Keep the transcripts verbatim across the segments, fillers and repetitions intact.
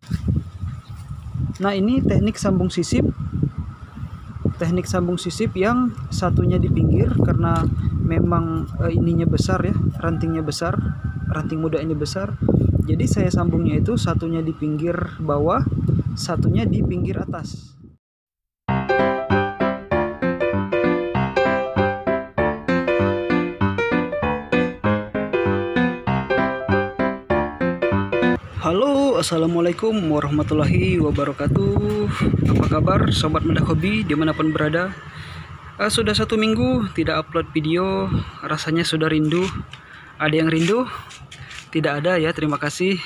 Nah, ini teknik sambung sisip. Teknik sambung sisip yang satunya di pinggir karena memang e, ininya besar ya, rantingnya besar, ranting muda ini besar. Jadi saya sambungnya itu satunya di pinggir bawah, satunya di pinggir atas. Halo, assalamualaikum warahmatullahi wabarakatuh. Apa kabar sobat Mendak Hobi dimanapun berada? uh, Sudah satu minggu tidak upload video, rasanya sudah rindu. Ada yang rindu? Tidak ada ya, terima kasih.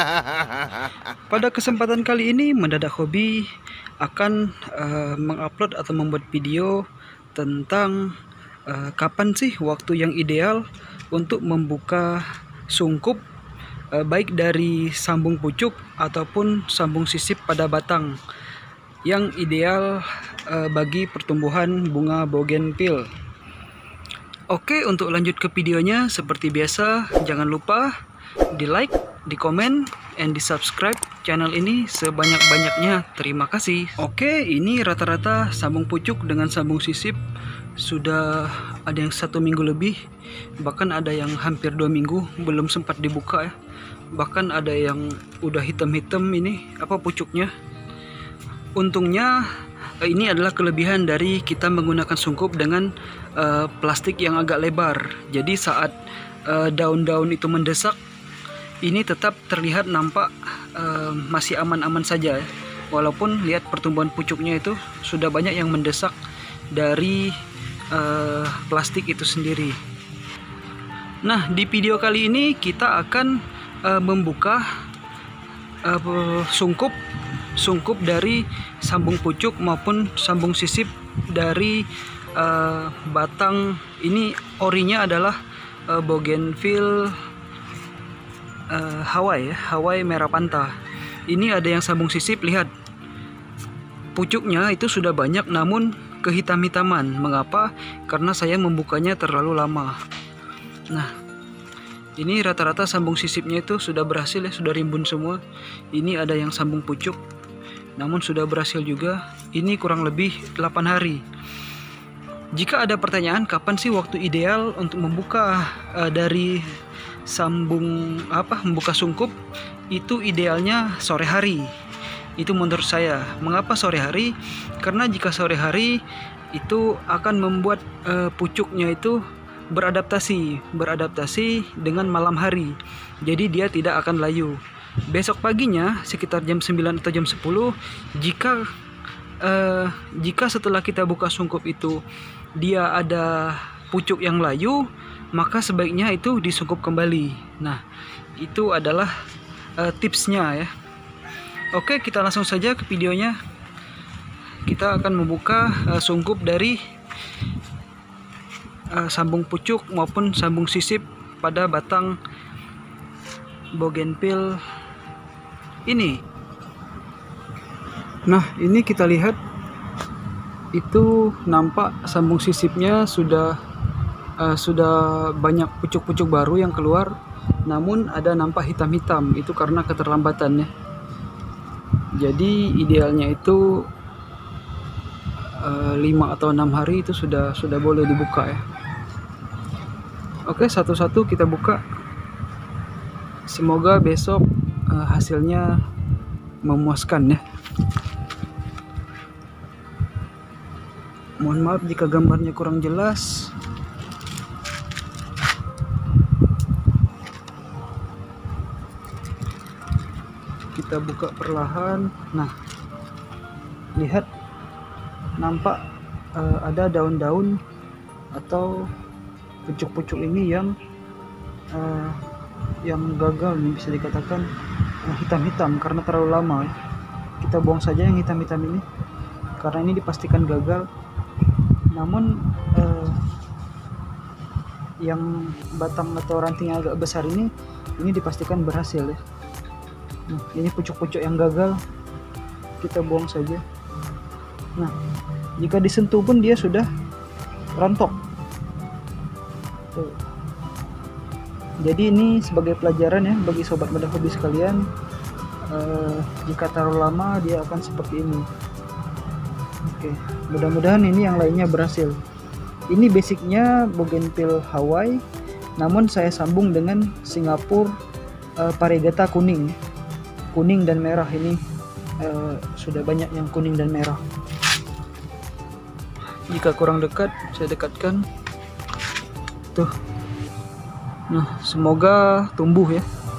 Pada kesempatan kali ini Mendadak Hobi akan uh, mengupload atau membuat video tentang uh, kapan sih waktu yang ideal untuk membuka sungkup, baik dari sambung pucuk ataupun sambung sisip pada batang yang ideal uh, bagi pertumbuhan bunga bougainville. Oke, untuk lanjut ke videonya, seperti biasa jangan lupa di like, di komen, and di subscribe channel ini sebanyak-banyaknya. Terima kasih. Oke, ini rata-rata sambung pucuk dengan sambung sisip sudah ada yang satu minggu lebih, bahkan ada yang hampir dua minggu belum sempat dibuka ya. Bahkan ada yang udah hitam-hitam ini apa pucuknya. Untungnya ini adalah kelebihan dari kita menggunakan sungkup dengan uh, plastik yang agak lebar. Jadi saat daun-daun uh, itu mendesak, ini tetap terlihat nampak uh, masih aman-aman saja ya. Walaupun lihat pertumbuhan pucuknya itu sudah banyak yang mendesak dari uh, plastik itu sendiri. Nah, di video kali ini kita akan Uh, membuka uh, sungkup sungkup dari sambung pucuk maupun sambung sisip dari uh, batang. Ini orinya adalah uh, bougainville uh, Hawaii ya, Hawaii merah panta. Ini ada yang sambung sisip, lihat pucuknya itu sudah banyak namun kehitam-hitaman. Mengapa? Karena saya membukanya terlalu lama. Nah, ini rata-rata sambung sisipnya itu sudah berhasil ya, sudah rimbun semua. Ini ada yang sambung pucuk namun sudah berhasil juga. Ini kurang lebih delapan hari. Jika ada pertanyaan kapan sih waktu ideal untuk membuka uh, dari sambung apa membuka sungkup, itu idealnya sore hari. Itu menurut saya. Mengapa sore hari? Karena jika sore hari itu akan membuat uh, pucuknya itu beradaptasi beradaptasi dengan malam hari, jadi dia tidak akan layu. Besok paginya sekitar jam sembilan atau jam sepuluh, jika uh, jika setelah kita buka sungkup itu dia ada pucuk yang layu, maka sebaiknya itu disungkup kembali. Nah, itu adalah uh, tipsnya ya. Oke, kita langsung saja ke videonya. Kita akan membuka uh, sungkup dari Uh, sambung pucuk maupun sambung sisip pada batang bougainville ini. Nah, ini kita lihat itu nampak sambung sisipnya sudah uh, sudah banyak pucuk-pucuk baru yang keluar, namun ada nampak hitam-hitam. Itu karena keterlambatannya. Jadi idealnya itu uh, lima atau enam hari itu sudah sudah boleh dibuka ya. Oke, satu-satu kita buka. Semoga besok uh, hasilnya memuaskan ya. Mohon maaf jika gambarnya kurang jelas. Kita buka perlahan. Nah, lihat nampak uh, ada daun-daun atau pucuk-pucuk ini yang uh, yang gagal nih, bisa dikatakan hitam-hitam uh, karena terlalu lama. Kita buang saja yang hitam-hitam ini karena ini dipastikan gagal. Namun uh, yang batang atau ranting yang agak besar ini ini dipastikan berhasil ya. Nah, ini pucuk-pucuk yang gagal kita buang saja. Nah, jika disentuh pun dia sudah rontok. Tuh. Jadi ini sebagai pelajaran ya bagi sobat Mendak Hobi sekalian, uh, jika taruh lama dia akan seperti ini. Oke, mudah-mudahan ini yang lainnya berhasil. Ini basicnya bougainville Hawaii, namun saya sambung dengan Singapura uh, Parigata kuning, kuning dan merah. Ini uh, sudah banyak yang kuning dan merah. Jika kurang dekat, saya dekatkan. Tuh. Nah, semoga tumbuh ya.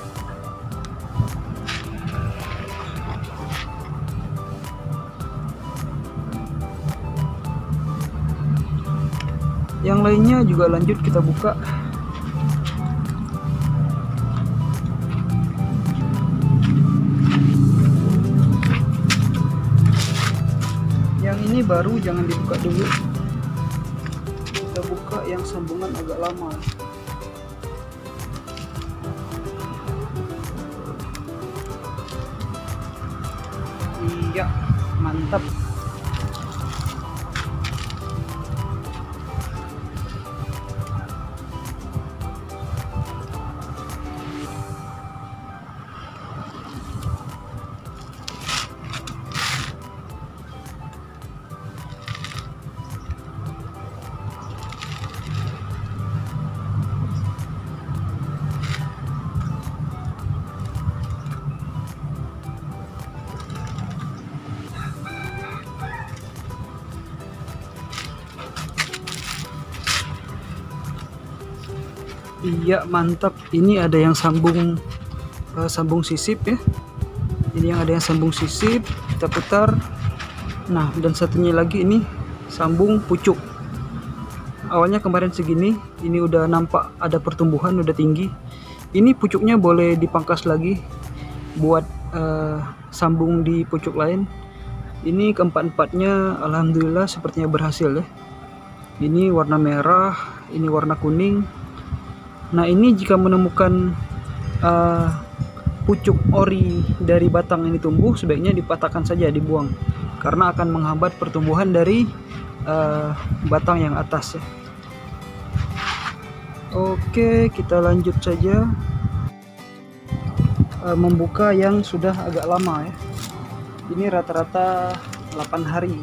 Yang lainnya juga lanjut kita buka. Yang ini baru, jangan dibuka dulu. Kita buka yang sambungan agak lama. Iya, mantap. Iya, mantap. Ini ada yang sambung uh, sambung sisip ya. Ini yang ada yang sambung sisip, kita putar. Nah, dan satunya lagi ini sambung pucuk. Awalnya kemarin segini, ini udah nampak ada pertumbuhan, udah tinggi. Ini pucuknya boleh dipangkas lagi buat uh, sambung di pucuk lain. Ini keempat-empatnya alhamdulillah sepertinya berhasil ya. Ini warna merah, ini warna kuning. Nah, ini jika menemukan uh, pucuk ori dari batang ini tumbuh, sebaiknya dipatahkan saja, dibuang, karena akan menghambat pertumbuhan dari uh, batang yang atas ya. Oke, kita lanjut saja uh, membuka yang sudah agak lama ya. Ini rata-rata delapan hari.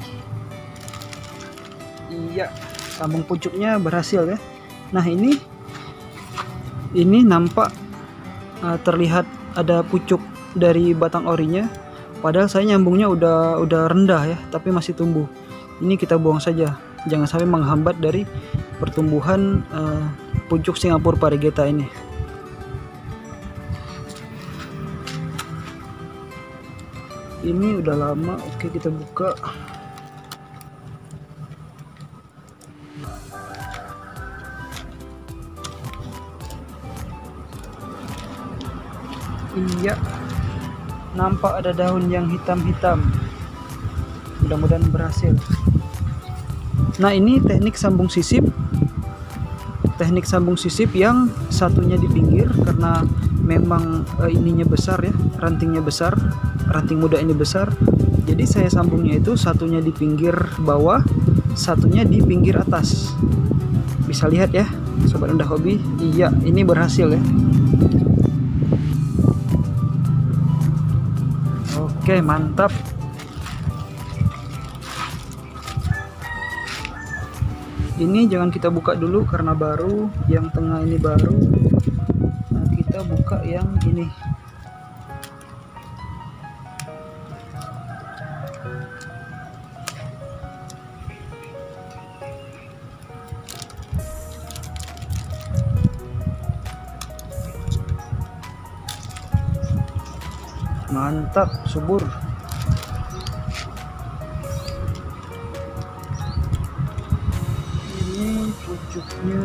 Iya, sambung pucuknya berhasil ya. Nah, ini ini nampak uh, terlihat ada pucuk dari batang orinya, padahal saya nyambungnya udah udah rendah ya, tapi masih tumbuh. Ini kita buang saja, jangan sampai menghambat dari pertumbuhan uh, pucuk Singapura Parigata ini. Ini udah lama. Oke, kita buka. Iya, nampak ada daun yang hitam-hitam. Mudah-mudahan berhasil. Nah, ini teknik sambung sisip. Teknik sambung sisip yang satunya di pinggir karena memang eh, ininya besar ya, rantingnya besar, ranting muda ini besar. Jadi saya sambungnya itu satunya di pinggir bawah, satunya di pinggir atas. Bisa lihat ya, sobat Unda Hobi. Iya, ini berhasil ya. Oke, mantap. Ini jangan kita buka dulu karena baru, yang tengah ini baru. Nah, kita buka yang ini. Mantap, subur. Ini pucuknya.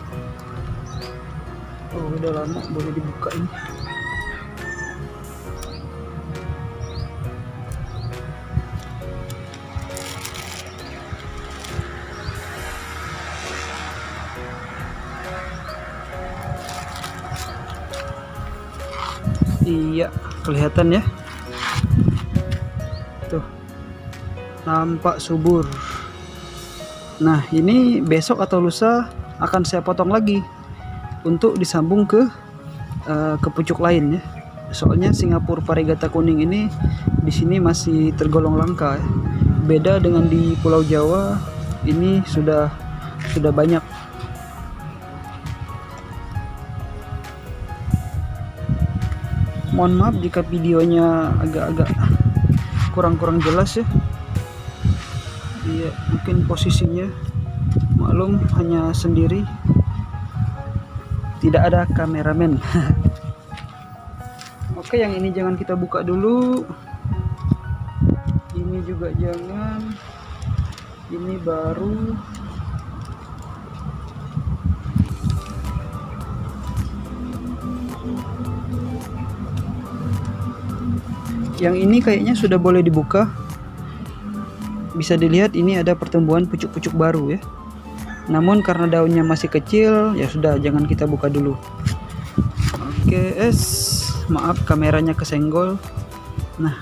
Oh, udah lama, boleh dibuka ini. Iya, kelihatan ya. Tuh, nampak subur. Nah, ini besok atau lusa akan saya potong lagi untuk disambung ke uh, ke pucuk lain ya. Soalnya Singapura varigata kuning ini di sini masih tergolong langka ya. Beda dengan di Pulau Jawa, ini sudah sudah banyak. Mohon maaf jika videonya agak-agak kurang-kurang jelas ya. Iya, mungkin posisinya maklum hanya sendiri, tidak ada kameramen. Oke, yang ini jangan kita buka dulu, ini juga jangan, ini baru. Yang ini kayaknya sudah boleh dibuka. Bisa dilihat ini ada pertumbuhan pucuk-pucuk baru ya. Namun karena daunnya masih kecil, ya sudah jangan kita buka dulu. Oke, es, maaf kameranya kesenggol. Nah,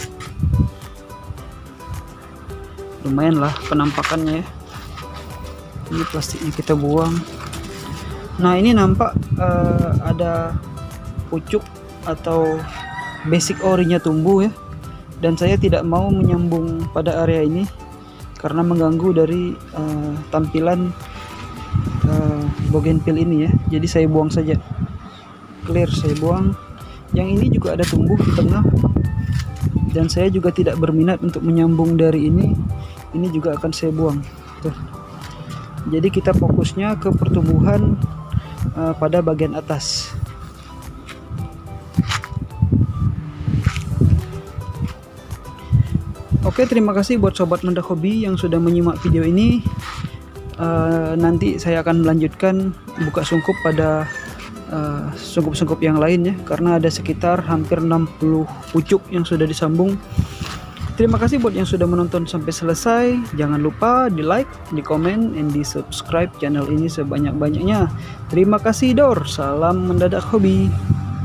lumayan lah penampakannya ya. Ini plastiknya kita buang. Nah, ini nampak uh, ada pucuk atau basic orinya tumbuh ya, dan saya tidak mau menyambung pada area ini karena mengganggu dari uh, tampilan uh, bougainville ini ya. Jadi saya buang saja, clear, saya buang. Yang ini juga ada tumbuh di tengah, dan saya juga tidak berminat untuk menyambung dari ini. Ini juga akan saya buang. Tuh. Jadi kita fokusnya ke pertumbuhan uh, pada bagian atas. Oke, terima kasih buat sobat mendak hobi yang sudah menyimak video ini. Uh, nanti saya akan melanjutkan buka sungkup pada sungkup-sungkup uh, yang lain ya, karena ada sekitar hampir enam puluh pucuk yang sudah disambung. Terima kasih buat yang sudah menonton sampai selesai. Jangan lupa di like, di komen, dan di subscribe channel ini sebanyak-banyaknya. Terima kasih Dor, salam mendadak hobi.